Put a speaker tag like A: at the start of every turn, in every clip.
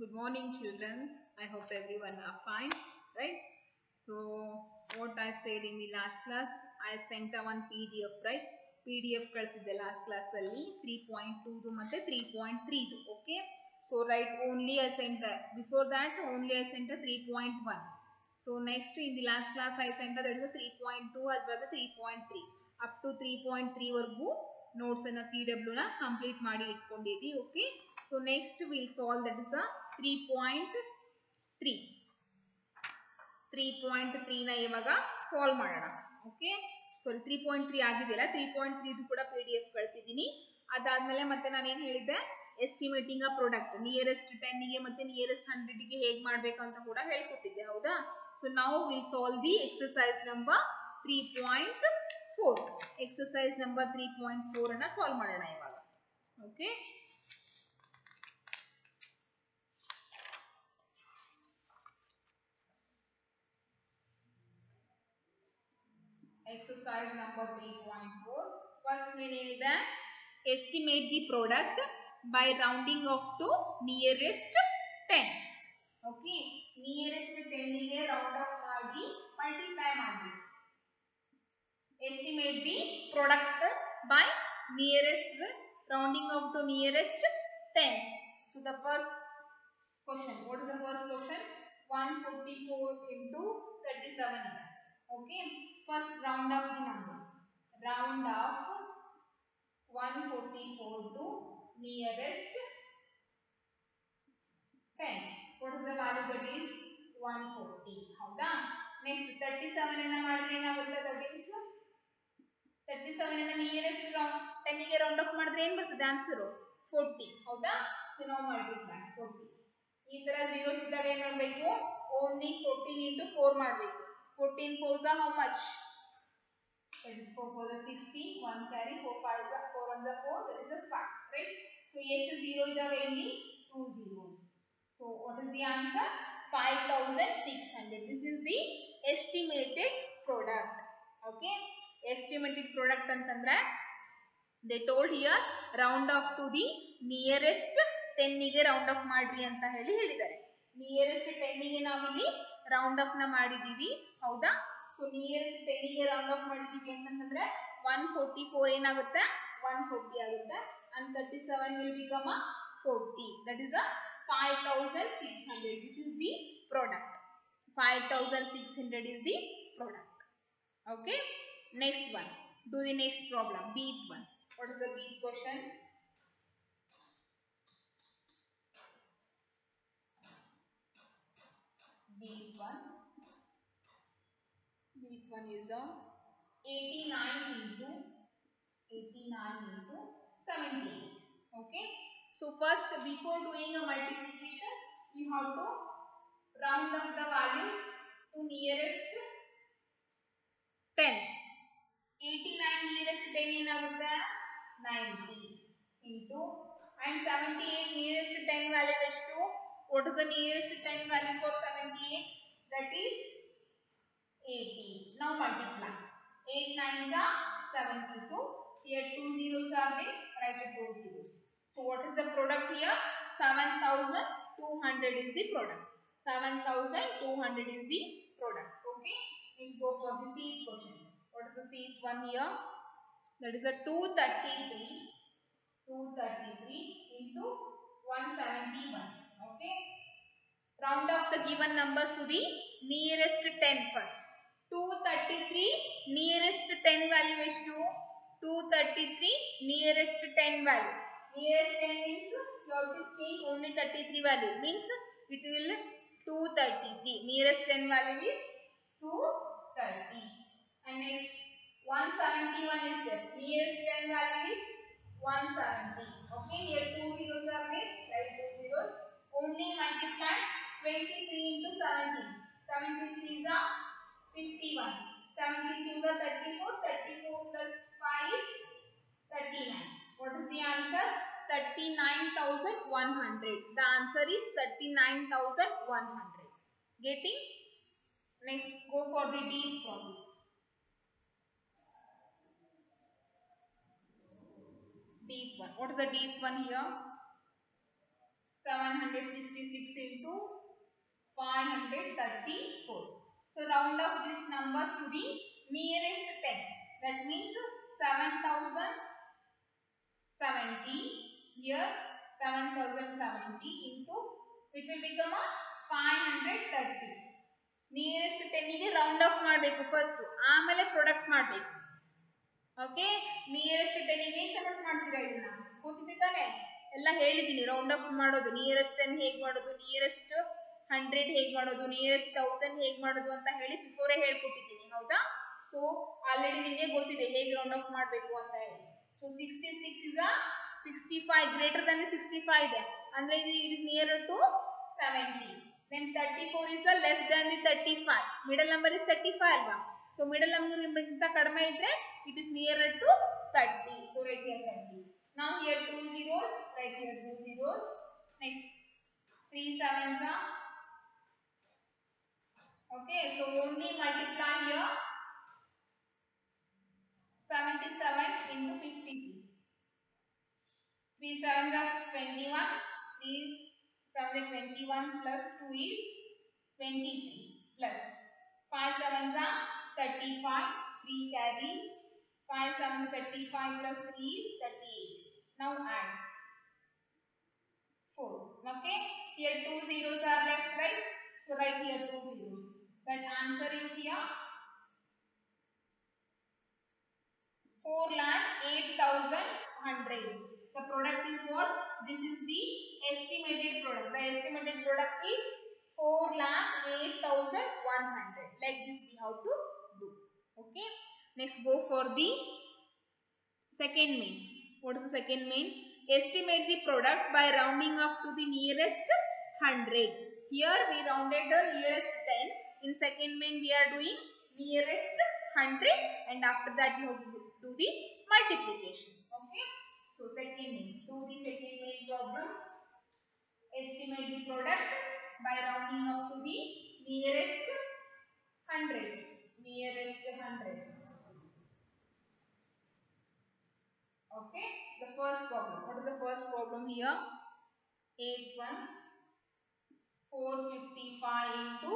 A: Good morning, children. I hope everyone are fine, right? So, what I said in the last class, I sent a one PDF, right? PDF ಕಳಿಸಿದ್ದೆ last class ಅಲ್ಲಿ 3.2 ಮತ್ತೆ 3.3 okay? So, right, only I sent before that only I sent a 3.1. So, next in the last class I sent that is a 3.2 as well as a 3.3. Up to 3.3 ವರೆಗೂ notes ಅನ್ನ CW ನ complete ಮಾಡಿ ಇಟ್ಕೊಂಡಿದ್ದೀವಿ, okay? So next we will solve, that is a 3.3. 3.3 ನ ಇವಾಗ solve ಮಾಡೋಣ, okay? ಸಾರಿ 3.3 ಆಗಿದೆಯಲ್ಲ, 3.3 ಇದು ಕೂಡ PDF ಕಳಿಸಿದ್ದೀನಿ. ಅದಾದ್ಮೇಲೆ ಮತ್ತೆ ನಾನು ಏನು ಹೇಳಿದ್ದೆ, ಎಸ್ಟಿಮೇಟಿಂಗ್ ಅ ಪ್ರಾಡಕ್ಟ್ ನಿಯರೆಸ್ಟ್ 10 ಗೆ ಮತ್ತೆ ನಿಯರೆಸ್ಟ್ 100 ಗೆ ಹೇಗೆ ಮಾಡಬೇಕು ಅಂತ ಕೂಡ ಹೇಳ್ಕೊಟ್ಟಿದ್ದೆ, ಹೌದಾ? ಸೊ ನಾವು will solve the exercise number 3.4. Exercise number 3.4 ಅನ್ನ ಸಾಲ್ವ್ ಮಾಡೋಣ ಇವಾಗ, okay? Exercise number 3.4. First main ಏನಿದೆ, estimate the product by rounding off to nearest tens. Okay, nearest 10 ಗೆ round off ಮಾಡಿ multiply ಮಾಡಿ. Estimate the product by nearest rounding off to nearest tens. So the first question, what is the first question? 154 into 37. Okay, first round off the number. Round off 144 to nearest tens. What is the value? That is 140. ಹೌದಾ? Next 37 ಅನ್ನ ಮಾಡಿದ್ರೆ ಏನಾಗುತ್ತೆ? That is 37 ಅನ್ನ nearest round 10 ಗೆ round off ಮಾಡಿದ್ರೆ ಏನು ಬರ್ತದೆ answer? 40. ಹೌದಾ? So now multiply 40. ಈ ತರ zeros ಇದ್ದಾಗ ಏನು ಮಾಡಬೇಕು? Only 14 into 4 ಮಾಡಬೇಕು. 14 4s are how much? That is 4 4 is 16, 1 carry, 4 5s are 4 on the 4, that is a 5, right? So ಎಷ್ಟು 0 ಇದಾವೆ ಇಲ್ಲಿ? 2 zeros. So what is the answer? 5600. This is the estimated product. Okay? Estimated product ಅಂತಂದ್ರೆ they told here round off to the nearest 10 ಗೆ round off ಮಾಡ್ರಿ ಅಂತ ಹೇಳಿದ್ದಾರೆ. Nearest 10 ಗೆ ನಾವಿಲ್ಲಿ ರೌಂಡ್ ಆಫ್ ನ ಮಾಡಿದೀವಿ, ಹೌದಾ? ಸೊ ನಿಯರೆಸ್ಟ್ 10 ಗೆ ರೌಂಡ್ ಆಫ್ ಮಾಡಿದೀವಿ ಅಂತಂದ್ರೆ 144 ಏನಾಗುತ್ತೆ? 140 ಆಗುತ್ತೆ. and 37 will become a 40. That is a 5600. This is the product. 5600 is the product. Okay, next one. Do the next problem, Bth one. What is the Bth question? Bth1 is a 89 into 78. Okay, so first before doing a multiplication you have to round up the values to nearest tens. 89 nearest 10 ಏನಾಗುತ್ತೆ? 90 into and 78 nearest 10 value ಎಷ್ಟು? What is the nearest 10 value for 78? That is 80. Now multiply. 8 9s are 72. Here 2 zeros are there. Write the 2 zeros. So what is the product here? 7200 is the product. 7200 is the product. Okay. Let's go for the C question. What is the C one here? That is a 233 into 171. Okay. Round off the given numbers to the nearest 10 first. 233 nearest 10 value is 233 nearest 10 value. Nearest 10 means you have to change only 33 value. Means it will 233. Nearest 10 value is 230. And next 171 is there. Nearest 10 value is 170. Okay, here 2 zeros are there. Write 2 zeros. Only multiply 23 into 17. 73 is 51. 72 is 34. 34 plus 5 is 39. What is the answer? 39,100. The answer is 39,100. Getting? Next, go for the D problem. D1. What is the D1 here? 766 into 534. So round off these numbers to the nearest 10. That means 7070. Here 7070 into, it will become a 530. Nearest 10 ಗೆ round off ಮಾಡಬೇಕು first, ಆಮೇಲೆ product ಮಾಡಬೇಕು. Okay, nearest 10 ಗೆ convert ಮಾಡ್ತೀರಾ, ಇದನ್ನ ಗೊತ್ತಿದೆ ತಾನೆ, ಎಲ್ಲ ಹೇಳಿದೀನಿ. ರೌಂಡ್ ಆಫ್ ಮಾಡೋದು, ನಿಯರೆಸ್ಟ್ 10 ಹೇಗೆ ಮಾಡೋದು, ನಿಯರೆಸ್ಟ್ 100 ಹೇಗೆ ಮಾಡೋದು, ನಿಯರೆಸ್ಟ್ 1000 ಹೇಗೆ ಮಾಡೋದು ಅಂತ ಹೇಳಿ ಬಿಫೋರೇ ಹೇಳ್ಕೊಟ್ಟಿದ್ದೀನಿ, ಹೌದಾ? ಸೊ ಆಲ್ರೆಡಿ ನಿಮಗೆ ಗೊತ್ತಿದೆ ಹೇಗೆ ರೌಂಡ್ ಆಫ್ ಮಾಡಬೇಕು ಅಂತ ಹೇಳಿ. So 66 is a 65, greater than 65 ಇದೆ ಅಂದ್ರೆ ಇದು it is near to 70. then 34 is a less than the 35, middle number is 35 ಅಲ್ವಾ? so middle number ಗಿಂತ ಕಡಿಮೆ ಇದ್ರೆ it is nearer to 30. so write here 30. now here 2 zeros, write here 2 zeros. next 3 sevens are okay, so only multiply here 77 into 53. 3 sevens are 21, 3 sevens are 21 plus 2 is 23 plus 5 sevens are 35, 3 carry 5 7 35 plus 3 is 38. now add 4. okay, here 2 zeros are left, right? so write here 2 zeros. that answer is here 4,08,100. the product is what? This is the estimated product. The estimated product is 4,08,100. like this we have to do. okay, next go for the second main. what is the second main? estimate the product by rounding off to the nearest 100. here we rounded the nearest 10. in second main we are doing nearest 100 and after that you have to do the multiplication. okay, so second main, do the second main problems. estimate the product by rounding off to the nearest 100. nearest 100. okay, the first problem. what is the first problem here? 8 1 455 into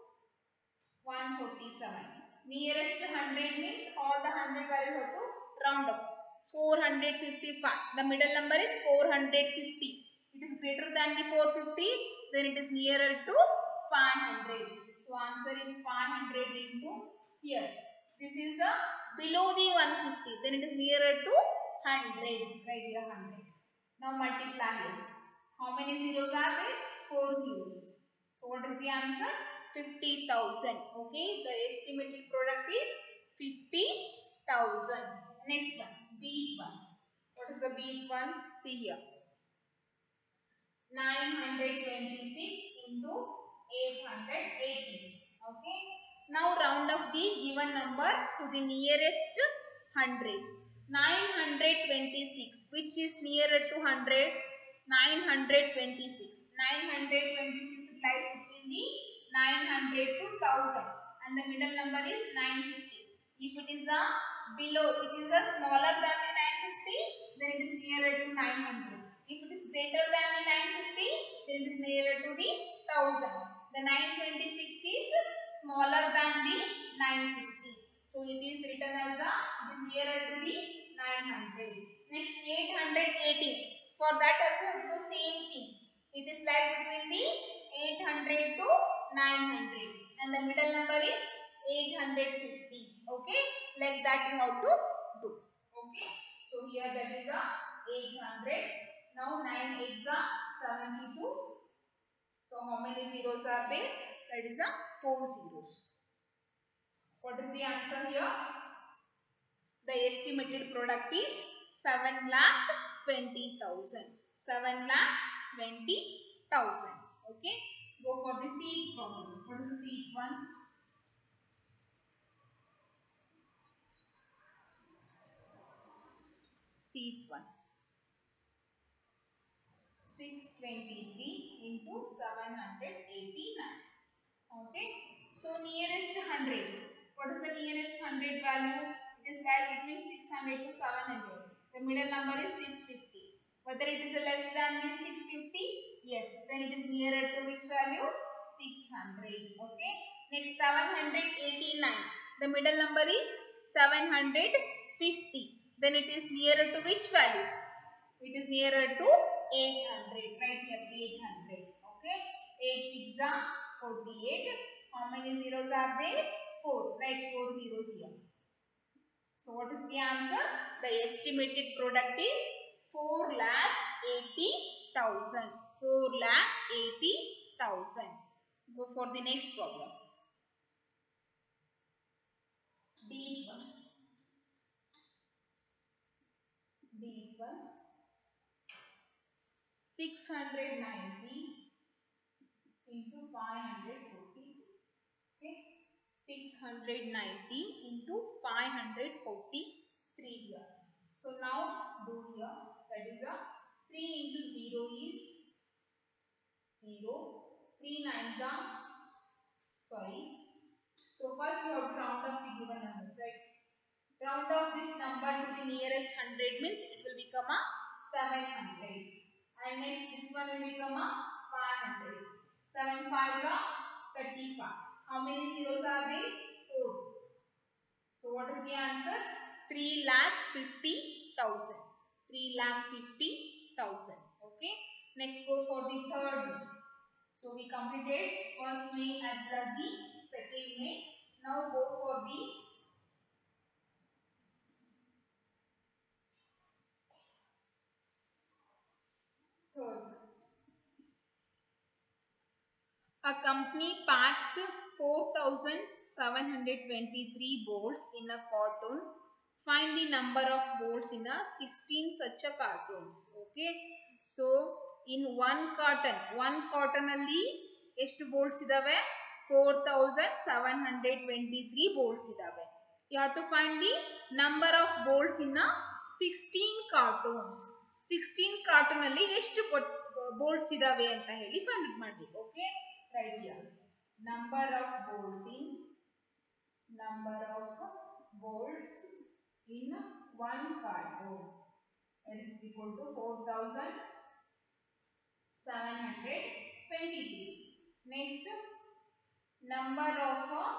A: 147. nearest 100 means all the 100 values have to round off. 455, the middle number is 450. it is greater than the 450, then it is nearer to 500. so answer is 500 into, here this is a below the 150, then it is nearer to 100. right here 100. now multiply here. how many zeros are there? 4 zeros. so what is the answer? 50,000. okay, the estimated product is 50,000. next one, beat one. what is the beat one? see here 926 into 818. okay, now round off the given number to the nearest 100. 926, which is nearer to 100? 926. 926 lies between the 900 to 1000 and the middle number is 950. if it is a below, it is a smaller than the 950, then it is nearer to 900. if it is greater than the 950, then it is nearer to the 1000. the 926 is smaller than the 950, so it is written as a, it is nearer to the 900. next 818. for that also we do same thing. it is lies between the 800 to 900 and the middle number is 850. okay, like that you have to do. okay, so here that is a 800. now 9 8s are 72. so how many zeros are there? that is a 4 zeros. what is the answer here? the estimated product is 7,20,000. 7,20,000. okay, go for the seed problem. what is the seed one? seed one 623 into 789. okay, so nearest 100. what is the nearest 100 value? it is lies between 600 to 700. the middle number is 650. whether it is less than the 650? yes, then it is nearer to which value? 600. Okay. Next 789. The middle number is 750. Then it is nearer to which value? It is nearer to 800. Right here 800. Okay. 8 6 are 48. How many zeros are there? 4. Write 4 zeros here. So what is the answer? The estimated product is 4,80,000. 4,80,000. Go for the next problem. D1. 690 into 540. Okay. 690 into 543 here. So now do here, that is a 3 into 0 is 0, 3 nines are, sorry. So first you have to round up the given numbers, right? Round off this number to the nearest 100 means it will become a 700. And next this one will become a 500. 7 5s are 35. How many zeros are there? 4. So what is the answer? 3,50,000. 3,50,000. Okay. Next go for the third one. So we completed first main as well as the second main. Now go for the third. A company packs 4,723 bolts in a carton. Find the number of bolts in a 16 such a cartons. Okay. So in one carton alli ಎಷ್ಟು bolts idave? 4,723 bolts idave. You have to find the number of bolts in a 16 cartons. 16 carton alli ಎಷ್ಟು bolts idave anta heli find ಮಾಡಬೇಕು. Okay. Right here. Number of bolts in one carton. That is equal to 4,723. Next, number of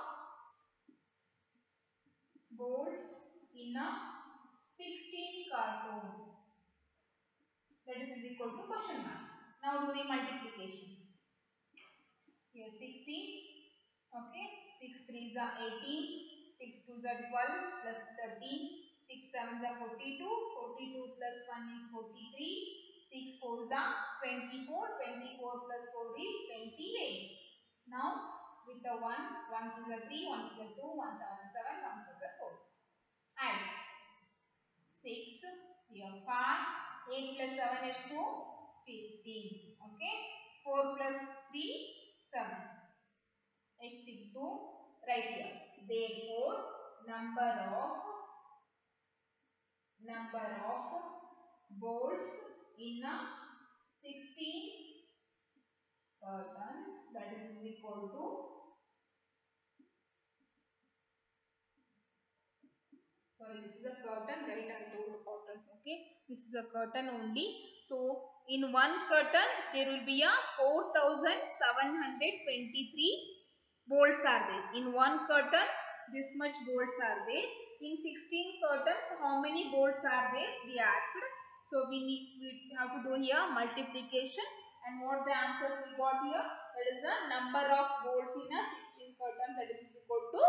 A: bolts in a 16 carton. That is equal to question mark. Now do the multiplication. Here 16. Okay. 6 3s are 18. 6 2s are 12 plus 13. 6 7s are 42. 42 plus 1 is 43. 6 4s are 24. 24 plus 4 is 28. Now with the 1, 1 2s are 3, 1 2s are 2, 1 7 7, 1 2s are 4. Add 6, here 5, 8 plus 7 is 2, 15. Okay. 4 plus 3, 7. H6 2 right here. Therefore, number of bolts in a 16 cartons, that is equal to, sorry, this is a curtain, right? I told curtain. Okay, this is a curtain only. So in one curtain there will be a 4,723 bolts are there. In one curtain this much bolts are there. In 16 curtains how many bolts are there? They asked. So we have to do here multiplication, and what the answers we got here? That is the number of bolts in a 16 curtain, that is equal to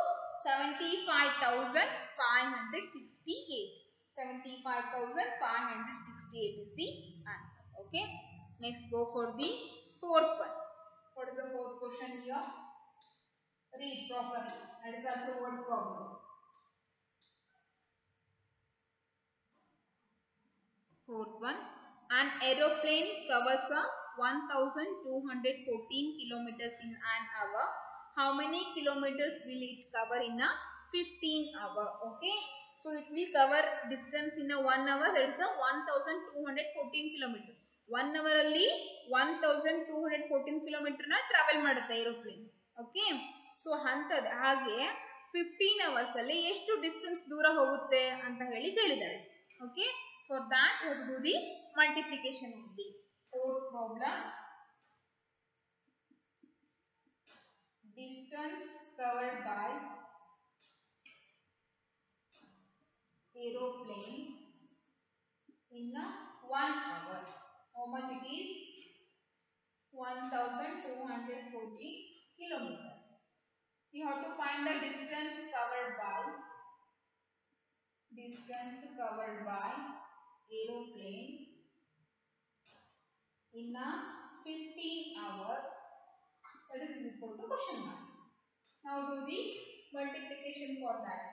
A: 75,568. 75,568 is the answer. Okay. Next go for the fourth one. What is the fourth question here? Read properly. That is a two-word problem. Fourth one. An aeroplane covers a 1,214 kilometers in an hour. How many kilometers will it cover in a 15 hour? Okay. So it will cover distance in a 1 hour. That is a 1,214 kilometers. 1 hour alli 1,214 kilometers na travel ಮಾಡುತ್ತೆ aeroplane. Okay. So ಅಂತದ ಹಾಗೆ 15 hours ಅಲ್ಲಿ ಎಷ್ಟು distance ದೂರ ಹೋಗುತ್ತೆ ಅಂತ ಹೇಳಿ ಕೇಳಿದ್ದಾರೆ. Okay. For that we have to do the multiplication only. Fourth problem. in 1 hour. How much it is? 1240 kilometers. You have to find the distance covered by aeroplane in 15 hours. That is equal to question mark. Now do the multiplication for that.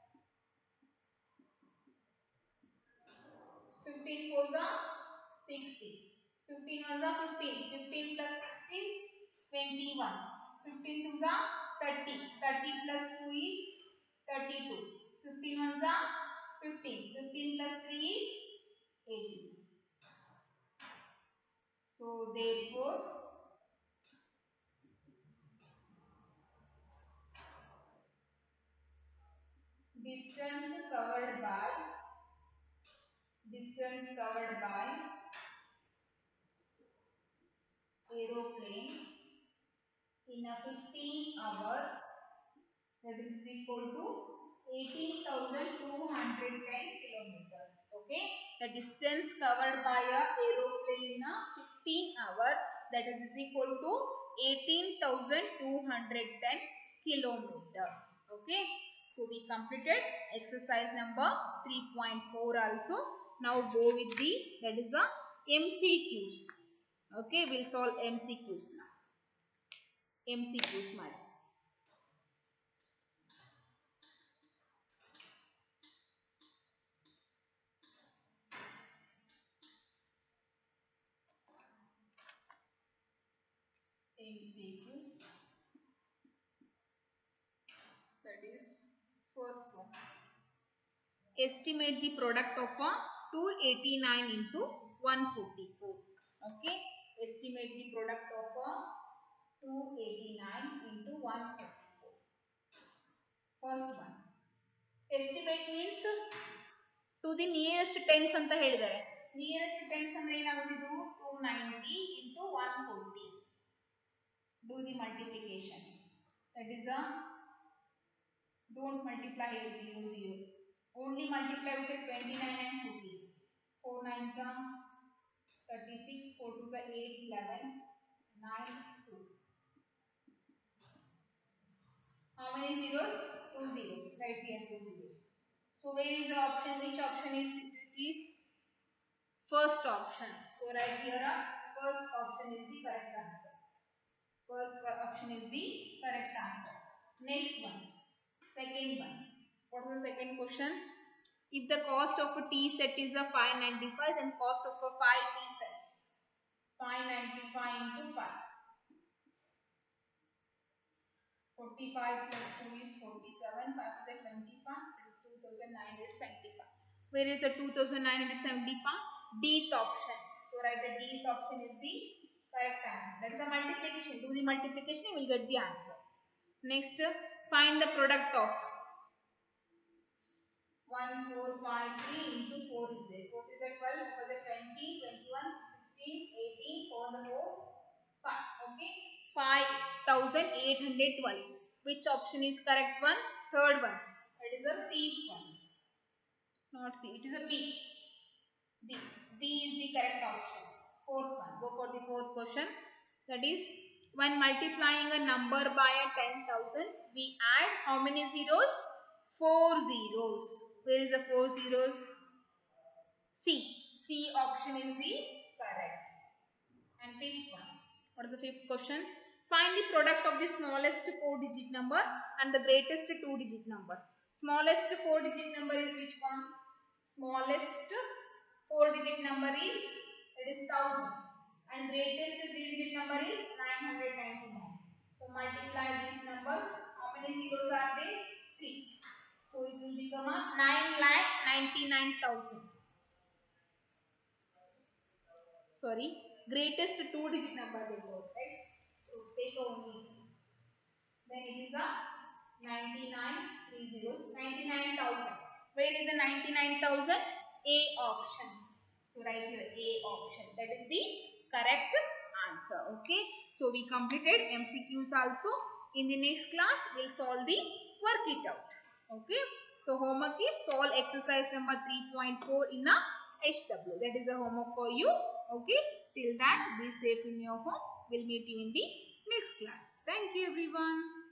A: 15 4s are 60. 15 1s are 15. 15 plus 6 is 21. 15 2s are 30. 30 plus 2 is 32. 15 1s are 15. 15 plus 3 is 18. So therefore distance covered by aeroplane in a 15 hour, that is equal to 18,210 kilometers. Okay, the distance covered by a aeroplane in a 15 hour, that is equal to 18,210 kilometer. Okay, so we completed exercise number 3.4 also. Now go with the, that is a MCQs. Okay, we'll solve MCQs now. MCQs ಮಾಡಿ. MCQs, that is first one. Estimate the product of a 289 into 144. Okay, estimate the product of a 289 into 144. First one. Estimate means to the nearest tens anta helidare. Nearest tens andre enaguತ್ತಿದ್ದು 290 into 140. Do the multiplication. That is a, don't multiply here 0 0. Only multiply with 29 and 14. 4 9s are 36, 4 2s are 8, 11, 9, 2. How many zeros? 2 zeros. Right here 2 zeros. So where is the option? Which option is it? First option. So right here first option is the correct answer. First option is the correct answer. Next one. Second one. What is the second question? If the cost of a tea set is a 595, then cost of a 5 tea sets. 595 into 5. 45 plus 2 is 47. 5 is 25. It is 2975. Where is the 2975? Dth option. So write the dth option is the correct answer. That is the multiplication. Do the multiplication, you will get the answer. Next, find the product of 1 4 5 3 into 4 is there. 4 is 12, 4 is 20, 21, 16, 18, 4 the 4, 5. Okay, 5812. Which option is correct one? Third one. That is the C one. Not C. It is a B. B. B is the correct option. Fourth one. Go for the fourth question. That is, when multiplying a number by a 10,000, we add how many zeros? 4 zeros. Where is the 4 zeros? C. C option is the correct. And fifth one. What is the fifth question? Find the product of the smallest 4-digit number and the greatest 2-digit number. Smallest 4-digit number is which one? Smallest 4-digit number is, it is 1000, and greatest 3-digit number is 999. So multiply these numbers. How many zeros are there? 3. So it will become a 9,99,000. Sorry, greatest 2-digit number they wrote, right? So take only. Then it is a 99,000. Where is the 99,000? A option. So write here A option. That is the correct answer. Okay. So we completed MCQs also. In the next class, we'll solve the work it out. Okay. So homework is solve exercise number 3.4 in a HW. That is the homework for you. Okay. Till that, be safe in your home. We'll meet you in the next class. Thank you everyone.